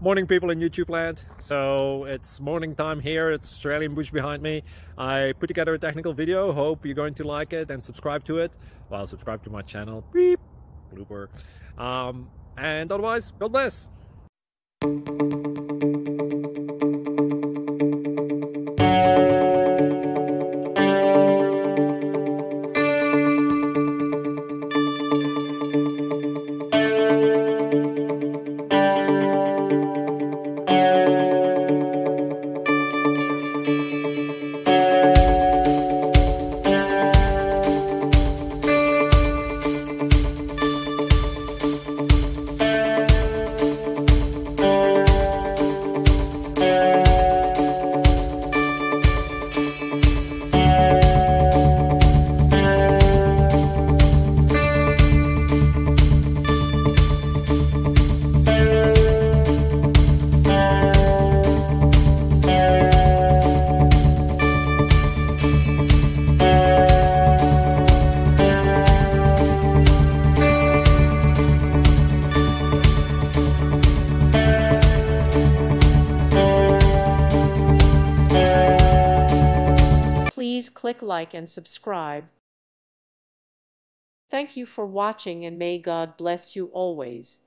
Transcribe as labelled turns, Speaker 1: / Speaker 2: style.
Speaker 1: Morning people in YouTube land. So it's morning time here. It's Australian bush behind me. I put together a technical video. Hope you're going to like it and subscribe to it. Well, subscribe to my channel. Beep. Blooper. And otherwise, God bless.
Speaker 2: Please click like and subscribe. Thank you for watching and may God bless you always.